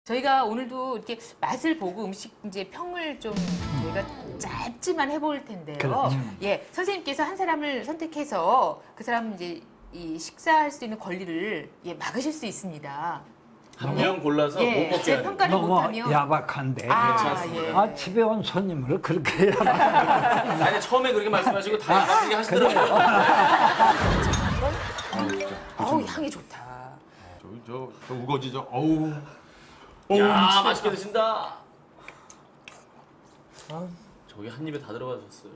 저희가 오늘도 이렇게 맛을 보고 음식 이제 평을 좀 저희가 짧지만 해볼 텐데요. 그렇죠. 예, 선생님께서 한 사람을 선택해서 그 사람 이제 이 식사할 수 있는 권리를 막으실 수 있습니다. 한 명 골라서 못 먹게 제 하는 평가를 너무 못하면 야박한데. 예. 집에 온 손님을 그렇게 야박. 아니 처음에 그렇게 말씀하시고 다 얘기 하시더라고요. 어우 향이 좋다. 저 우거지죠. 어우. 야 맛있게 드신다. 저기 한 입에 다 들어가셨어요.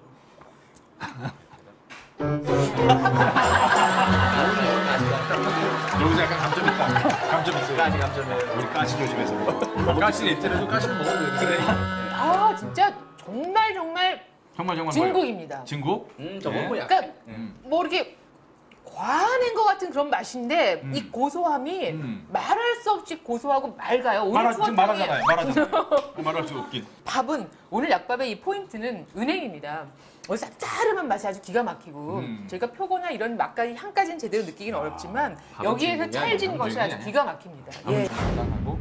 여기서 약간 감점 있다. 감점 있어요. 까지 감점이에요. 우리 가시 조심해서. 가시는 있더라도 가시는 먹어도 되는데. 아 진짜 정말 정말 진국입니다. 진국? 저건 뭐 약간 그러니까 뭐 이렇게 과한 것 같은 그런 맛인데 이 고소함이 말할 수 없이 고소하고 맑아요. 오늘 지금 말하잖아요. 말할 수 없긴. 밥은 오늘 약밥의 이 포인트는 은행입니다. 짭짤한 맛이 아주 기가 막히고 저희가 표고나 이런 맛까지 향까지는 제대로 느끼기는 어렵지만 밥은 여기에서 진국이 찰진 아니야. 것이 아주 기가 막힙니다. 예. 따가고.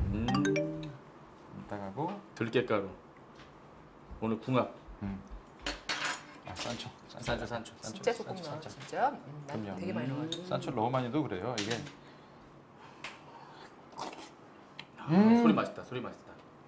따가고. 들깨가루. 오늘 궁합. 산초. 산초. 진짜 조금 넣어 진짜. 난 되게 많이 넣어가지고. 산초 너무 많이 넣어도 그래요. 이게. 소리 맛있다. 소리 맛있다.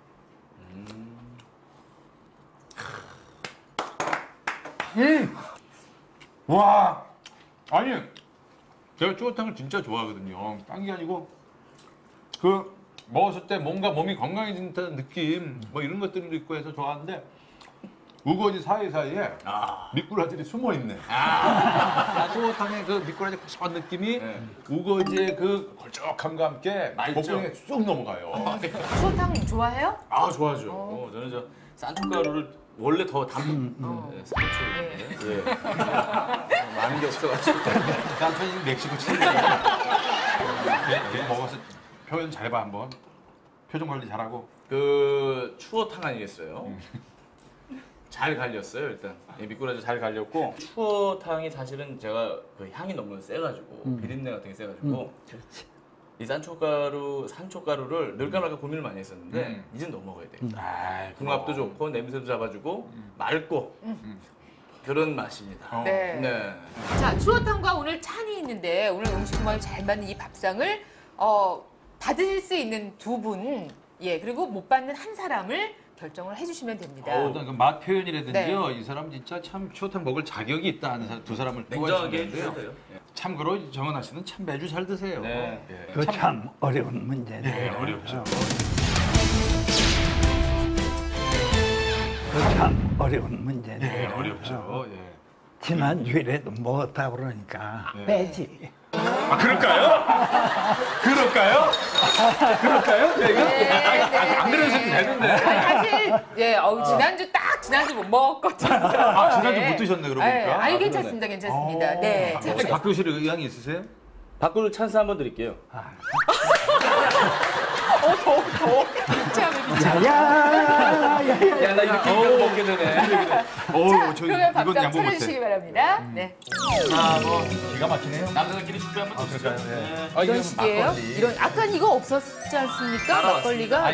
와. 아니. 제가 추어탕을 진짜 좋아하거든요. 딴 게 아니고 그 먹었을 때 뭔가 몸이 건강해진다는 느낌 뭐 이런 것들도 있고 해서 좋아하는데 우거지 사이사이에 미꾸라지들이 숨어 있네. 추어탕의 그 미꾸라지 고소한 느낌이 우거지의 그 걸쭉함과 함께 복부에 쑥 넘어가요. 추어탕 좋아해요? 아 좋아하죠. 저는 저 산초가루를 원래 더 담은 산초. 예. 많은 게 없어가지고. 산초는 멕시코 친구. 먹어서 표현 잘해봐 한번. 표정 관리 잘하고. 그 추어탕 아니겠어요? 잘 갈렸어요 일단. 미꾸라지 잘 갈렸고 추어탕이 사실은 제가 그 향이 너무 세가지고 비린내 같은 게 세가지고 이 산초가루를 넣을까 말까 고민을 많이 했었는데 이젠 넣어 먹어야 돼요. 궁합도 좋고 냄새도 잡아주고 맑고 그런 맛입니다. 네. 자, 추어탕과 오늘 찬이 있는데 오늘 음식 궁합이 잘 맞는 이 밥상을 받으실 수 있는 두 분, 그리고 못 받는 한 사람을 결정을 해주시면 됩니다. 어떤 그 맛 표현이라든지요. 네. 이 사람 진짜 참 추어탕 먹을 자격이 있다 하는 두 사람을 냉정하게 뽑아주시면 해주셔야 돼요. 돼요. 참고로 정은아 씨는 참 매주 잘 드세요. 네. 그 참 어려운 문제네요. 네, 어렵죠. 그 참 어려운 문제네요. 네, 어렵죠. 예. 지난주에도 먹었다 그러니까 빼지. 아, 그럴까요? 그럴까요? 저희가? 안 그러셔도 되는데. 사실 지난주 못 먹었거든요. 지난주 못 드셨네, 그러고 보니까. 아니 괜찮습니다. 네. 혹시 바꾸실 의향이 있으세요? 바꿀 찬스 한번 드릴게요. 더워. 비참해. 야야야야. 야 나 이렇게 먹게 되네. 그러면 밥상 차려주시기 바랍니다. 네. 기가 막히네요. 남자들끼리 축배 한번 드실까요? 이런 식이에요? 이런 아까 이거 없었지 않습니까? 막걸리가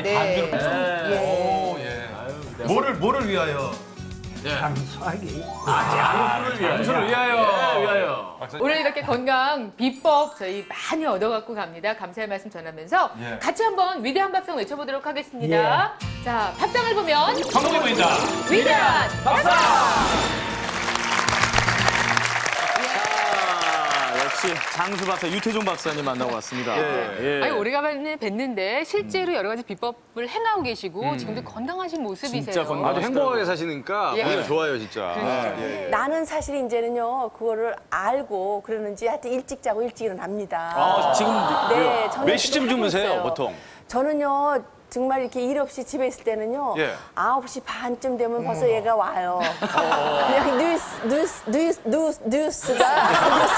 뭐를 위하여? 장수하기. 장수를 위하여. 오늘 이렇게 건강 비법 저희 많이 얻어갖고 갑니다. 감사의 말씀 전하면서 같이 한번 위대한 밥상 외쳐보도록 하겠습니다. 자, 밥상을 보면 성공해 보인다. 위대한 밥상! 역시 장수박사 유태종 박사님 만나고 왔습니다. 아니 오래간만에 뵀는데 실제로 여러 가지 비법을 행하고 계시고 지금도 건강하신 모습이세요. 진짜 건강. 아주 행복하게 사시니까 예. 보기가 좋아요, 진짜. 나는 사실 이제는요 그거를 알고 그러는지 하여튼 일찍 자고 일찍 일어납니다. 지금 네, 저는 몇 시쯤 지금 하고 주무세요, 있어요. 보통? 저는요 정말 이렇게 일 없이 집에 있을 때는요 예. 9시 반쯤 되면 벌써 얘가 와요. 그냥 뉴스가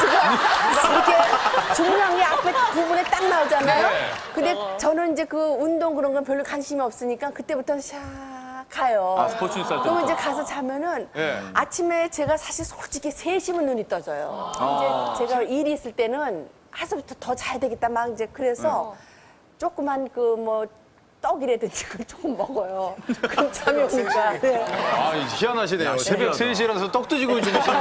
이렇게 중요한 게 앞에 부분에 딱 나오잖아요. 근데 저는 이제 그 운동 그런 건 별로 관심이 없으니까 그때부터 샥 가요. 스포츠 뉴스 할 때. 그러면 이제 가서 자면은 아침에 제가 사실 솔직히 3시면 눈이 떠져요. 이제 제가 일이 있을 때는 하루부터 더 자야 되겠다 막 이제 그래서 조그만 그 뭐 떡이라든지 그걸 조금 먹어요. 그럼 잠이 오니까. 네. 아, 희한하시네요. 새벽 3시에 일어나서 떡도 지고 주무시는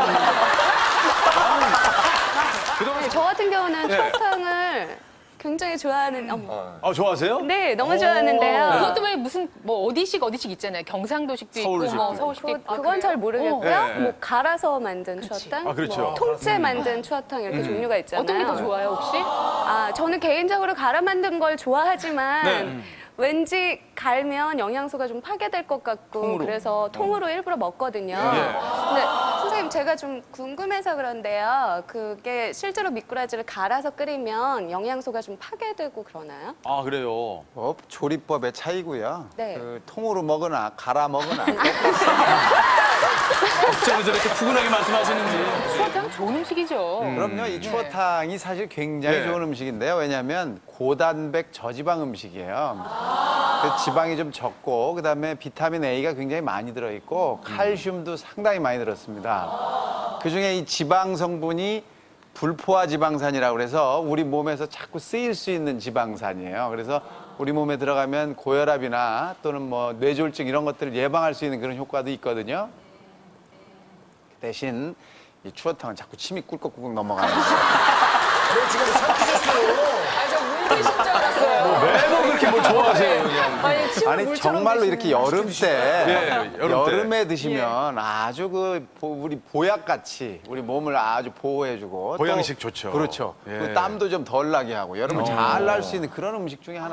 네, 저 같은 경우는 추어탕을 굉장히 좋아하는. 아, 좋아하세요? 네, 너무 좋아하는데요. 그것도 왜 무슨 뭐 어디식 있잖아요. 경상도식도 있고 뭐 서울식도 있고. 그건 잘 모르겠고요. 네. 뭐 갈아서 만든 추어탕, 아, 그렇죠. 뭐 통째 만든 추어탕 이렇게 종류가 있잖아요. 어떤 게 더 좋아요 혹시? 아, 저는 개인적으로 갈아 만든 걸 좋아하지만 네. 왠지 갈면 영양소가 좀 파괴될 것 같고 그래서 통으로 일부러 먹거든요. 근데 선생님 제가 좀 궁금해서 그런데요. 그게 실제로 미꾸라지를 갈아서 끓이면 영양소가 좀 파괴되고 그러나요? 아, 그래요. 조리법의 차이고요. 네. 그 통으로 먹거나 갈아 먹거나 어쩌면 저렇게 푸근하게 말씀하시는지. 추어탕 좋은 음식이죠. 그럼요. 이 추어탕이 사실 굉장히 네. 좋은 음식인데요. 왜냐하면 고단백 저지방 음식이에요. 그 지방이 좀 적고 그다음에 비타민 A가 굉장히 많이 들어있고 칼슘도 상당히 많이 들었습니다. 그중에 이 지방 성분이 불포화 지방산이라고 그래서 우리 몸에서 자꾸 쓰일 수 있는 지방산이에요. 그래서 우리 몸에 들어가면 고혈압이나 또는 뭐 뇌졸중 이런 것들을 예방할 수 있는 그런 효과도 있거든요. 대신 이 추어탕은 자꾸 침이 꿀꺽꿀꺽 넘어가는 매번 그렇게 뭘 좋아하세요, 그냥. 아니 정말로 이렇게 여름 때 여름 때. 여름에 드시면 아주 우리 보약 같이 우리 몸을 아주 보호해주고 보양식 또 좋죠. 그렇죠. 예. 그 땀도 좀 덜 나게 하고 여름을 잘 날 수 있는 그런 음식 중에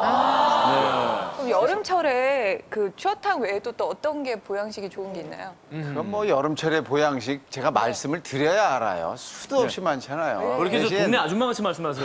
하나입니다. 그럼 여름철에 그 추어탕 외에도 또 어떤 게 보양식이 좋은 게 있나요? 그건 뭐 여름철에 보양식 제가 말씀을 드려야 알아요. 수도 없이 많잖아요. 왜 이렇게 저 대신 동네 아줌마 같이 말씀하세요?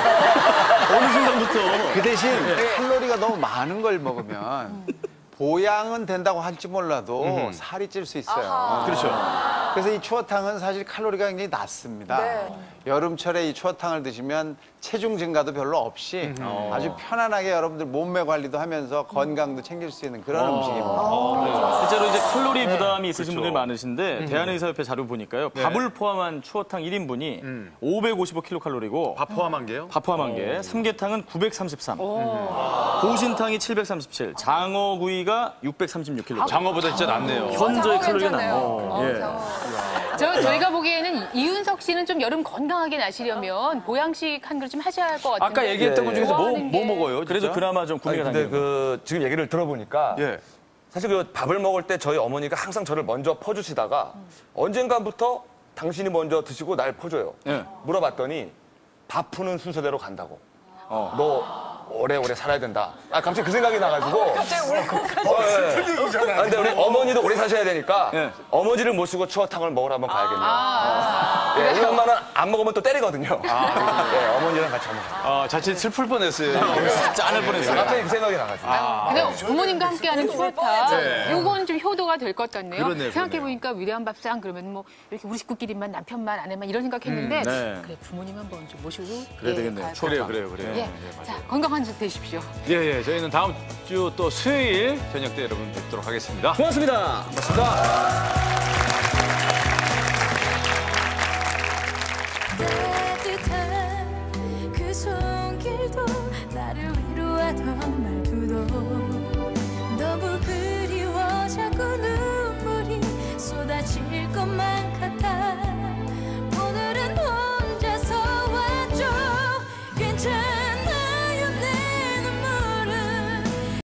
어느 순간부터. 그 대신 칼로리가 너무 많은 걸 먹으면 보양은 된다고 할지 몰라도 살이 찔 수 있어요. 그렇죠. 그래서 이 추어탕은 사실 칼로리가 굉장히 낮습니다. 여름철에 이 추어탕을 드시면 체중 증가도 별로 없이 아주 편안하게 여러분들 몸매 관리도 하면서 건강도 챙길 수 있는 그런 음식입니다. 실제로 이제 칼로리 부담이 있으신 분들이 많으신데 대한의사협회 자료 보니까요. 밥을 포함한 추어탕 1인분이 555kcal고 밥 포함한 게요? 밥 포함한 게 삼계탕은 933, 보신탕이 737, 장어구이가 636kcal. 장어보다 진짜 낫네요. 현저히 칼로리가 괜찮네요. 낮네요. 저희가 보기에는 이윤석 씨는 좀 여름 건강하게 나시려면 보양식 한 그릇 좀 하셔야 할 것 같은데. 아까 얘기했던 것 중에서 좋아하는 뭐 게- 먹어요? 그래도 진짜? 그나마 좀 아니, 구미가 근데 당기는 그 지금 얘기를 들어보니까 예. 사실 그 밥을 먹을 때 저희 어머니가 항상 저를 먼저 퍼주시다가 언젠가부터 당신이 먼저 드시고 날 퍼줘요. 예. 물어봤더니 밥 푸는 순서대로 간다고. 너 오래오래 살아야 된다. 아 갑자기 그 생각이 나가지고. 갑자기 울컥하시 아, 근데 우리 어머니도 오래 사셔야 되니까 예. 어머니를 모시고 추어탕을 먹으러 한번 가야겠네요. 예, 우리 엄마는 안 먹으면 또 때리거든요. 예, 어머니랑 같이 한번 가요. 아, 자칫 슬플 뻔했어요. 짠할 뻔했어요. 갑자기 그 생각이 나가지고. 근데 부모님과 함께하는 추어탕, 요건 좀 효도가 될 것 같네요. 그러네요, 생각해보니까 위대한 밥상 그러면 뭐 이렇게 우리 식구끼리만 남편만 아내만 이런 생각했는데 네. 그래 부모님 한번 좀 모시고 그래야 되겠네요. 가야 추어탕. 그래요. 예. 자, 건강한 주 되십시오. 예, 저희는 다음 주 또 수요일 저녁 때 여러분 뵙도록 하겠습니다. 고맙습니다. 고맙습니다.